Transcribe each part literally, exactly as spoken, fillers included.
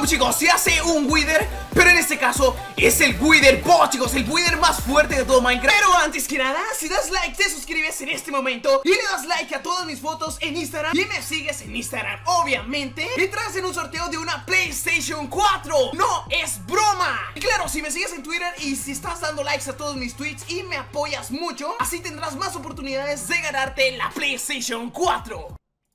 chicos, se hace un Wither, pero en este caso es el Wither Boss, chicos, el Wither más fuerte de todo Minecraft. Pero antes que nada, si das like, te suscribes en este momento y le das like a todas mis fotos en Instagram y me sigues en Instagram, obviamente entras en un sorteo de una PlayStation cuatro. No es broma. Y claro, si me sigues en Twitter y si estás dando likes a todos mis tweets y me apoyas mucho, así tendrás más oportunidades de ganarte la PlayStation cuatro.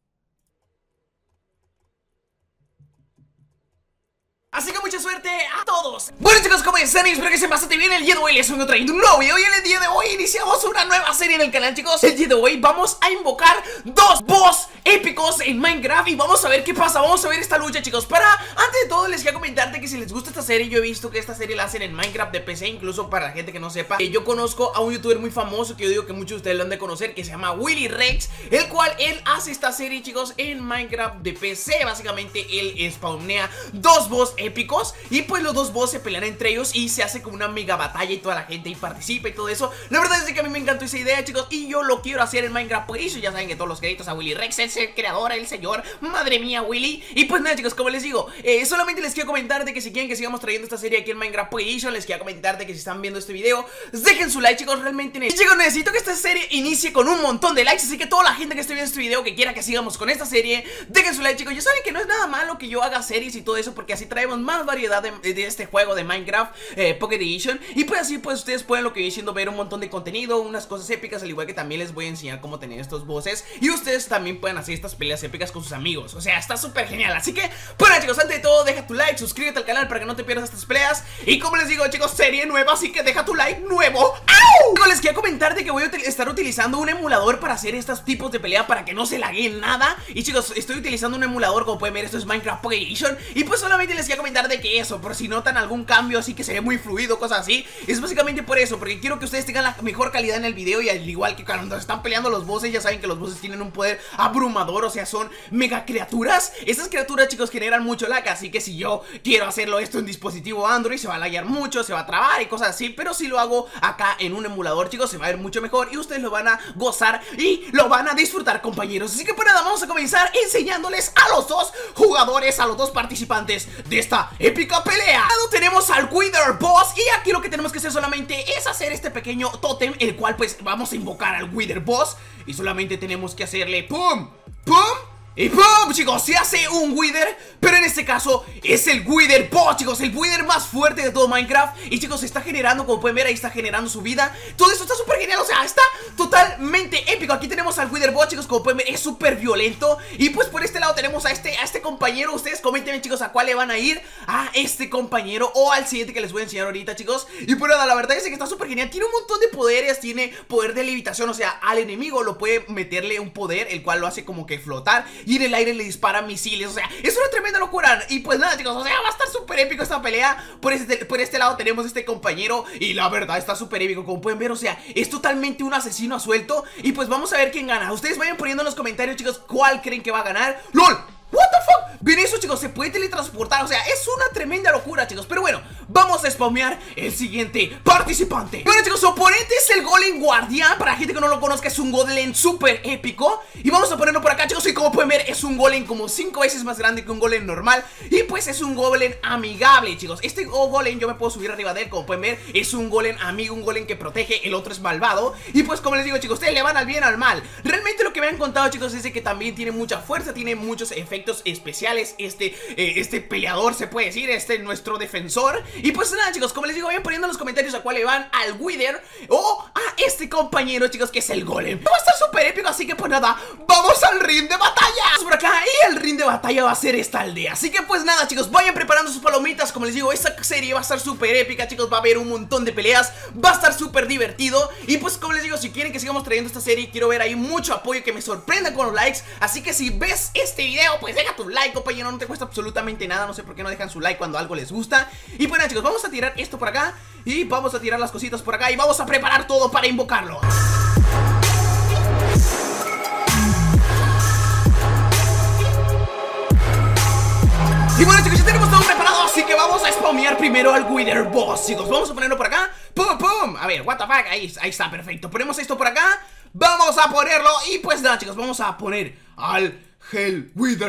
Así que mucha suerte a todos. Bueno chicos, ¿cómo están? Espero que estén bastante bien. El día de hoy les vengo trayendo un nuevo video y en el día de hoy iniciamos una nueva serie en el canal, chicos. El día de hoy vamos a invocar dos boss épicos en Minecraft y vamos a ver qué pasa, vamos a ver esta lucha, chicos. Para, antes de todo les quiero comentarte que si les gusta esta serie, yo he visto que esta serie la hacen en Minecraft de P C. Incluso para la gente que no sepa, que yo conozco a un youtuber muy famoso que yo digo que muchos de ustedes lo han de conocer, que se llama Willy Rex, el cual él hace esta serie, chicos, en Minecraft de P C. Básicamente él spawnea dos boss épicos y pues los dos boss se pelean entre ellos y se hace como una mega batalla y toda la gente ahí participa y todo eso. La verdad es que a mí me encantó esa idea, chicos, y yo lo quiero hacer en Minecraft. Por eso ya saben que todos los créditos a Willy Rex, es el creador, el señor, madre mía Willy. Y pues nada, chicos, como les digo, eh, solamente les quiero comentar de que si quieren que sigamos trayendo esta serie aquí en Minecraft Edition, les quiero comentar de que si están viendo este video, dejen su like, chicos. Realmente necesito, chicos, necesito que esta serie inicie con un montón de likes. Así que toda la gente que esté viendo este video, que quiera que sigamos con esta serie, dejen su like, chicos. Ya saben que no es nada malo que yo haga series y todo eso, porque así traemos más variedad de, de este juego de Minecraft eh, Pocket Edition. Y pues así pues ustedes pueden, lo que voy diciendo, ver un montón de contenido, unas cosas épicas, al igual que también les voy a enseñar cómo tener estos bosses. Y ustedes también pueden hacer estas peleas épicas con sus amigos. O sea, está súper genial. Así que, bueno chicos, antes de todo, deja tu like, suscríbete al canal para que no te pierdas estas peleas. Y como les digo, chicos, serie nueva, así que deja tu like nuevo. ¡Au! Chicos, les quiero comentar de que voy a estar utilizando un emulador para hacer estos tipos de pelea, para que no se lagueen nada. Y chicos, estoy utilizando un emulador, como pueden ver, esto es Minecraft Pocket Edition. Y pues solamente les quiero comentar de que eso, por si notan algún cambio así que se ve muy fluido, cosas así, es básicamente por eso, porque quiero que ustedes tengan la mejor calidad en el video. Y al igual que cuando están peleando los bosses, ya saben que los bosses tienen un poder abrumador, o sea, son mega criaturas. Estas criaturas, chicos, generan mucho lag, así que si yo quiero hacerlo esto en dispositivo Android, se va a laguear mucho, se va a trabar y cosas así. Pero si lo hago acá en un emulador, chicos, se va a ver mucho mejor y ustedes lo van a gozar y lo van a disfrutar, compañeros. Así que pues nada, vamos a comenzar enseñándoles a los dos jugadores, a los dos participantes de esta épica pelea. Tenemos al Wither Boss y aquí lo que tenemos que hacer solamente es hacer este pequeño tótem, el cual pues vamos a invocar al Wither Boss. Y solamente tenemos que hacerle pum, pum y ¡pum! Chicos, se hace un Wither, pero en este caso es el Wither Boss, chicos, el Wither más fuerte de todo Minecraft. Y chicos, se está generando, como pueden ver, ahí está generando su vida. Todo esto está súper genial, o sea, está totalmente épico. Aquí tenemos al Wither Boss, chicos, como pueden ver, es súper violento. Y pues por este lado tenemos a este, a este compañero. Ustedes comenten, chicos, a cuál le van a ir, a este compañero o al siguiente que les voy a enseñar ahorita, chicos. Y pues nada, la verdad es que está súper genial. Tiene un montón de poderes, tiene poder de levitación, o sea, al enemigo lo puede meterle un poder, el cual lo hace como que flotar. Y en el aire le dispara misiles, o sea, es una tremenda locura. Y pues nada, chicos, o sea, va a estar súper épico esta pelea. Por este, por este lado tenemos este compañero y la verdad está súper épico, como pueden ver, o sea, es totalmente un asesino a suelto. Y pues vamos a ver quién gana. Ustedes vayan poniendo en los comentarios, chicos, cuál creen que va a ganar. ¡Lol! What the fuck, ven eso, chicos, se puede teletransportar, o sea, es una tremenda locura, chicos. Pero bueno, vamos a spawnear el siguiente participante. Bueno, chicos, su oponente es el Golem Guardián. Para la gente que no lo conozca, es un Golem súper épico. Y vamos a ponerlo por acá, chicos. Y como pueden ver, es un Golem como cinco veces más grande que un Golem normal. Y pues es un Golem amigable, chicos. Este Golem yo me puedo subir arriba de él. Como pueden ver, es un Golem amigo, un Golem que protege. El otro es malvado. Y pues como les digo, chicos, ustedes le van al bien al mal. Realmente lo que me han contado, chicos, es de que también tiene mucha fuerza, tiene muchos efectos especiales. Este, eh, este peleador, se puede decir, este nuestro defensor. Y pues nada, chicos, como les digo, vayan poniendo en los comentarios a cuál le van, al Wither o a este compañero, chicos, que es el Golem. Va a estar súper épico, así que pues nada, vamos al ring de batalla. Vamos por acá y el ring de batalla va a ser esta aldea. Así que pues nada, chicos, vayan preparando sus palomitas. Como les digo, esta serie va a estar súper épica, chicos. Va a haber un montón de peleas, va a estar súper divertido. Y pues como les digo, si quieren que sigamos trayendo esta serie, quiero ver ahí mucho apoyo, que me sorprendan con los likes. Así que si ves este video, pues deja tu like, compañero, no te cuesta absolutamente nada. No sé por qué no dejan su like cuando algo les gusta. Y bueno, chicos, vamos a tirar esto por acá y vamos a tirar las cositas por acá y vamos a preparar todo para invocarlo. Y bueno, chicos, ya tenemos todo preparado, así que vamos a spawnear primero al Wither Boss, chicos. Vamos a ponerlo por acá. ¡Pum, pum! A ver, what the fuck, ahí, ahí está, perfecto. Ponemos esto por acá, vamos a ponerlo. Y pues nada, chicos, vamos a poner al Hell Wither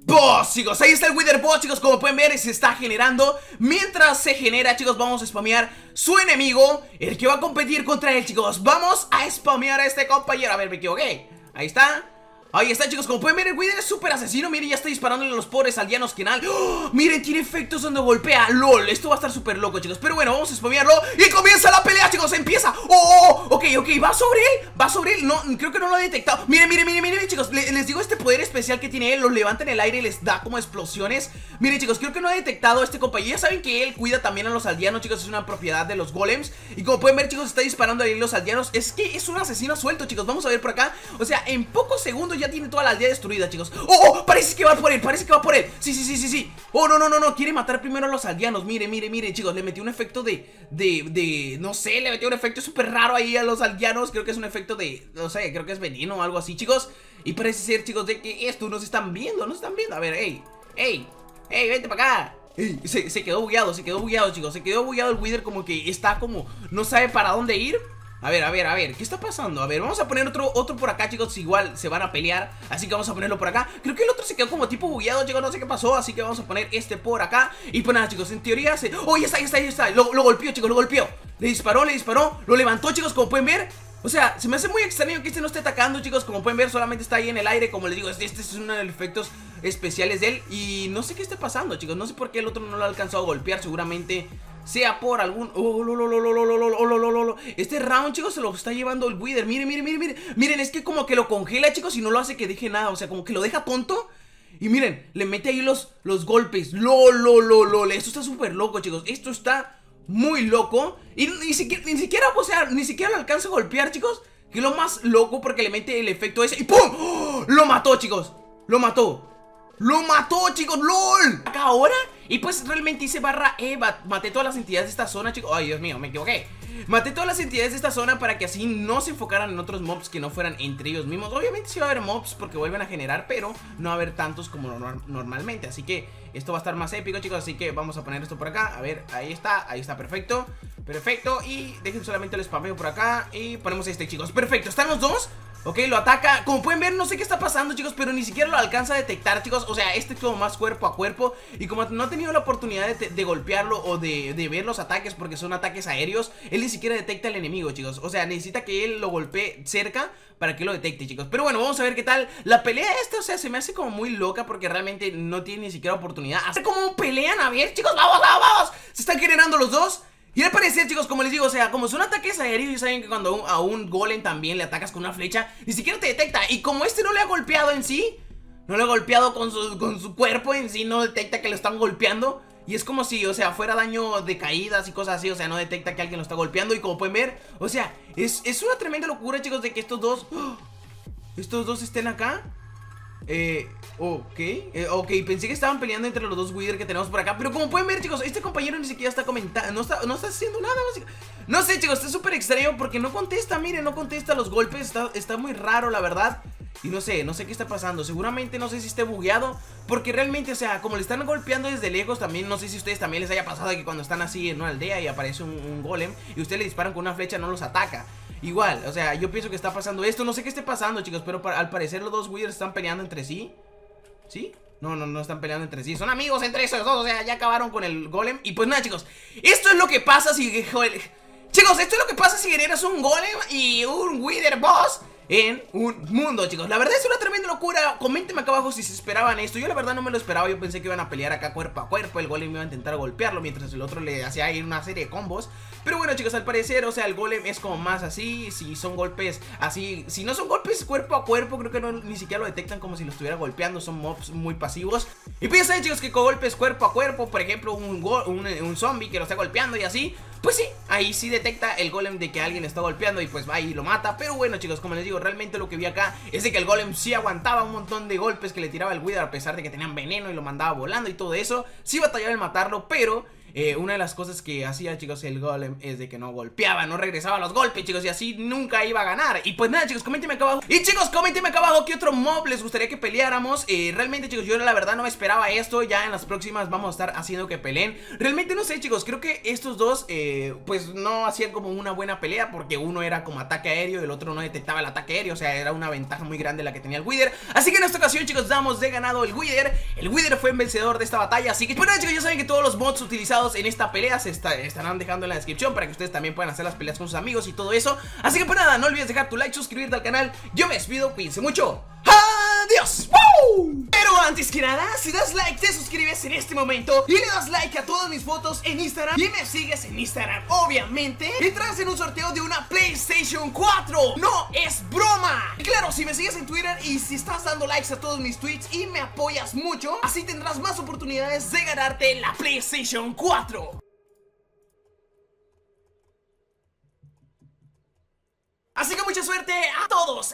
Boss, chicos, ahí está el Wither Boss, chicos, como pueden ver se está generando. Mientras se genera, chicos, vamos a spamear su enemigo, el que va a competir contra él, chicos. Vamos a spamear a este compañero. A ver, me equivoqué. Ahí está. Ahí está, chicos, como pueden ver el Wither es súper asesino. Miren, ya está disparándole a los pobres aldeanos que nada. ¡Oh! Miren, tiene efectos donde golpea. LOL, esto va a estar súper loco, chicos. Pero bueno, vamos a spamearlo y comienza la pelea, chicos, empieza. ¡Oh! oh ok, ok, va sobre él, va sobre él. No, creo que no lo ha detectado. Miren, miren, miren, miren, chicos, les, les digo este poder especial que tiene él. Lo levanta en el aire y les da como explosiones. Miren, chicos, creo que no ha detectado a este compañero. Ya saben que él cuida también a los aldeanos, chicos. Es una propiedad de los golems. Y como pueden ver, chicos, está disparando ahí los aldeanos. Es que es un asesino suelto, chicos. Vamos a ver por acá. O sea, en pocos segundos ya tiene toda la aldea destruida, chicos. ¡Oh! oh parece que va por él, parece que va por él. Sí, sí, sí, sí, sí. Oh, no, no, no, no. Quiere matar primero a los aldeanos. Mire, mire, mire, chicos. Le metió un efecto de, de, de, no sé, le metió un efecto súper raro ahí a los aldeanos. Creo que es un efecto de, no sé, creo que es veneno o algo así, chicos. Y parece ser, chicos, de que esto nos están viendo, nos están viendo. A ver, ey, ey, ey, vente para acá. Ey, se, se quedó bugueado, se quedó bugueado, chicos. Se quedó bugueado el Wither, como que está como, no sabe para dónde ir. A ver, a ver, a ver, ¿qué está pasando? A ver, vamos a poner otro, otro por acá, chicos. Igual se van a pelear, así que vamos a ponerlo por acá. Creo que el otro se quedó como tipo bugueado, chicos, no sé qué pasó. Así que vamos a poner este por acá. Y pues nada, chicos, en teoría se... ¡Oh, ya está, ya está, ya está! Lo, lo golpeó, chicos, lo golpeó. Le disparó, le disparó, lo levantó, chicos, como pueden ver. O sea, se me hace muy extraño que este no esté atacando, chicos. Como pueden ver, solamente está ahí en el aire. Como les digo, este, este es uno de los efectos especiales de él. Y no sé qué esté pasando, chicos. No sé por qué el otro no lo ha alcanzado a golpear. Seguramente sea por algún... Oh, lo, lo, lo, lo, lo, lo, lo, lo, lo, lo. Este round, chicos, se lo está llevando el Wither. Miren, miren, miren, miren. Miren, es que como que lo congela, chicos, y no lo hace que deje nada. O sea, como que lo deja tonto. Y miren, le mete ahí los, los golpes. Lo, lo, lo, lo. Esto está súper loco, chicos. Esto está muy loco. Y ni siquiera, ni siquiera, o sea, ni siquiera lo alcanza a golpear, chicos. Que es lo más loco, porque le mete el efecto ese. Y ¡pum! ¡Oh! Lo mató, chicos. Lo mató. Lo mató, chicos, LOL. Acá ahora. Y pues realmente hice barra E. Maté todas las entidades de esta zona, chicos. Ay, Dios mío, me equivoqué. Maté todas las entidades de esta zona para que así no se enfocaran en otros mobs que no fueran entre ellos mismos. Obviamente sí va a haber mobs porque vuelven a generar, pero no va a haber tantos como no normalmente. Así que esto va a estar más épico, chicos. Así que vamos a poner esto por acá. A ver, ahí está, ahí está, perfecto. Perfecto, y dejen solamente el spameo por acá. Y ponemos este, chicos, perfecto, están los dos. Ok, lo ataca, como pueden ver, no sé qué está pasando, chicos, pero ni siquiera lo alcanza a detectar, chicos. O sea, este es como más cuerpo a cuerpo. Y como no ha tenido la oportunidad de, de golpearlo o de, de ver los ataques, porque son ataques aéreos, él ni siquiera detecta al enemigo, chicos. O sea, necesita que él lo golpee cerca para que lo detecte, chicos. Pero bueno, vamos a ver qué tal la pelea esta. O sea, se me hace como muy loca porque realmente no tiene ni siquiera oportunidad. Hace como pelean, a ver, chicos, vamos, vamos, vamos. Se están generando los dos. Y al parecer, chicos, como les digo, o sea, como son ataques aéreos, y saben que cuando a un golem también le atacas con una flecha, ni siquiera te detecta. Y como este no le ha golpeado en sí, no le ha golpeado con su, con su cuerpo en sí, no detecta que lo están golpeando. Y es como si, o sea, fuera daño de caídas y cosas así. O sea, no detecta que alguien lo está golpeando. Y como pueden ver, o sea, es, es una tremenda locura, chicos, de que estos dos ¡oh! Estos dos estén acá. Eh, ok, eh, ok, pensé que estaban peleando entre los dos Wither que tenemos por acá. Pero como pueden ver, chicos, este compañero ni siquiera está comentando. No está, no está haciendo nada, básicamente. No sé, chicos, está súper extraño porque no contesta, miren, no contesta los golpes. Está, está muy raro, la verdad. Y no sé, no sé qué está pasando. Seguramente no sé si esté bugueado, porque realmente, o sea, como le están golpeando desde lejos, también no sé si a ustedes también les haya pasado que cuando están así en una aldea y aparece un, un golem y ustedes le disparan con una flecha, no los ataca. Igual, o sea, yo pienso que está pasando esto. No sé qué esté pasando, chicos, pero para, al parecer los dos Wither están peleando entre sí. ¿Sí? No, no, no están peleando entre sí. Son amigos entre esos dos, o sea, ya acabaron con el golem. Y pues nada, chicos, esto es lo que pasa si... Joder, chicos, esto es lo que pasa si generas un golem y un Wither Boss en un mundo, chicos. La verdad es una tremenda locura. Coméntenme acá abajo si se esperaban esto. Yo la verdad no me lo esperaba. Yo pensé que iban a pelear acá cuerpo a cuerpo. El golem iba a intentar golpearlo mientras el otro le hacía ir una serie de combos. Pero bueno, chicos, al parecer, o sea, el golem es como más así. Si son golpes así, si no son golpes cuerpo a cuerpo, creo que no, ni siquiera lo detectan como si lo estuviera golpeando. Son mobs muy pasivos. Y pues ya saben, chicos, que con golpes cuerpo a cuerpo, por ejemplo, un, un, un zombie que lo está golpeando y así, pues sí, ahí sí detecta el golem de que alguien está golpeando y pues va y lo mata. Pero bueno, chicos, como les digo, realmente lo que vi acá es de que el golem sí aguantaba un montón de golpes que le tiraba el Wither, a pesar de que tenían veneno y lo mandaba volando y todo eso. Sí batallaba en matarlo, pero eh, una de las cosas que hacía, chicos, el golem es de que no golpeaba, no regresaba a los golpes, chicos, y así nunca iba a ganar. Y pues nada, chicos, coméntenme acá abajo. Y chicos, coméntenme acá abajo qué otro mob les gustaría que peleáramos. eh, Realmente, chicos, yo la verdad no me esperaba esto. Ya en las próximas vamos a estar haciendo que peleen. Realmente no sé, chicos, creo que estos dos eh, pues no hacían como una buena pelea, porque uno era como ataque aéreo y el otro no detectaba el ataque aéreo. O sea, era una ventaja muy grande la que tenía el Wither. Así que en esta ocasión, chicos, damos de ganado el Wither. El Wither fue el vencedor de esta batalla. Así que, bueno, chicos, ya saben que todos los mods utilizados en esta pelea se está, estarán dejando en la descripción para que ustedes también puedan hacer las peleas con sus amigos y todo eso. Así que pues nada, no olvides dejar tu like, suscribirte al canal. Yo me despido, cuídense mucho. ¡Adiós! ¡Woo! Pero antes que nada, si das like, te suscribes en este momento y le das like a todas mis fotos en Instagram y me sigues en Instagram, obviamente, entras en un sorteo de una PlayStation cuatro. ¡No es broma! Y claro, si me sigues en Twitter y si estás dando likes a todos mis tweets y me apoyas mucho, así tendrás más oportunidades de ganarte la PlayStation cuatro. Así que mucha suerte a todos.